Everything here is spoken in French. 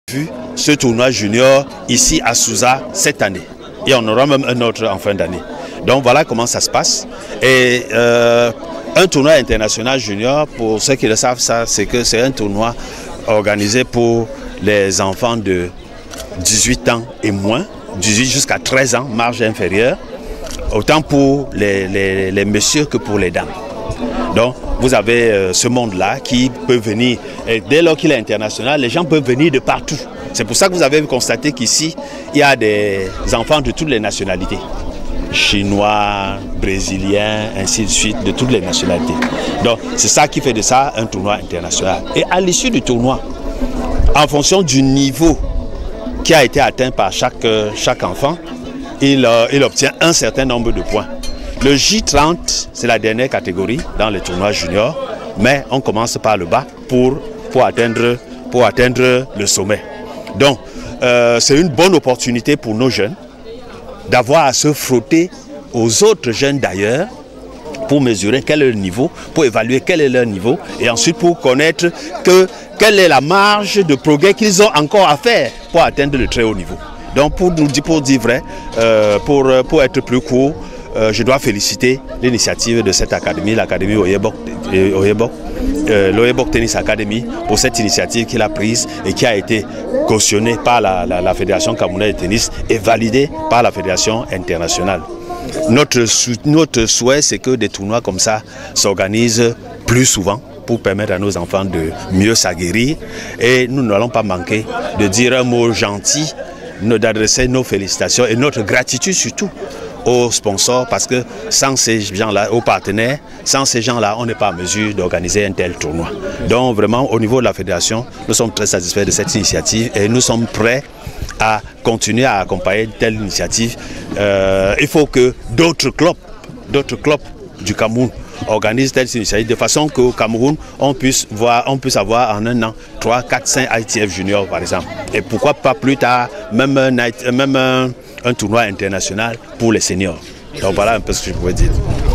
vu ce tournoi junior ici à Souza cette année. Et on aura même un autre en fin d'année. Donc voilà comment ça se passe. Et un tournoi international junior, pour ceux qui le savent, c'est que c'est un tournoi organisé pour les enfants de 18 ans et moins, 18 jusqu'à 13 ans, marge inférieure, autant pour les messieurs que pour les dames. Donc vous avez ce monde-là qui peut venir, et dès lors qu'il est international, les gens peuvent venir de partout. C'est pour ça que vous avez constaté qu'ici, il y a des enfants de toutes les nationalités. Chinois, brésiliens, ainsi de suite, de toutes les nationalités. Donc c'est ça qui fait de ça un tournoi international. Et à l'issue du tournoi, en fonction du niveau qui a été atteint par chaque enfant, il obtient un certain nombre de points. Le J30, c'est la dernière catégorie dans les tournois juniors, mais on commence par le bas pour atteindre le sommet. Donc, c'est une bonne opportunité pour nos jeunes d'avoir à se frotter aux autres jeunes d'ailleurs pour mesurer quel est le niveau, pour évaluer quel est leur niveau et ensuite pour connaître quelle est la marge de progrès qu'ils ont encore à faire pour atteindre le très haut niveau. Donc, pour dire vrai, pour être plus court, je dois féliciter l'initiative de cette académie, l'académie l'Oyebok Tennis Academy, pour cette initiative qu'il a prise et qui a été cautionnée par la Fédération camerounaise de tennis et validée par la Fédération internationale. Notre souhait, c'est que des tournois comme ça s'organisent plus souvent pour permettre à nos enfants de mieux s'aguerrir. Et nous n'allons pas manquer de dire un mot gentil, d'adresser nos félicitations et notre gratitude surtout aux sponsors, parce que sans ces gens-là, aux partenaires, sans ces gens-là, on n'est pas en mesure d'organiser un tel tournoi. Donc vraiment, au niveau de la fédération, nous sommes très satisfaits de cette initiative et nous sommes prêts à continuer à accompagner une telle initiative. Il faut que d'autres clubs du Cameroun organisent telle initiative de façon qu'au Cameroun, on puisse avoir en un an 3, 4, 5 ITF juniors par exemple. Et pourquoi pas plus tard, même un tournoi international pour les seniors. Donc voilà un peu ce que je pouvais dire.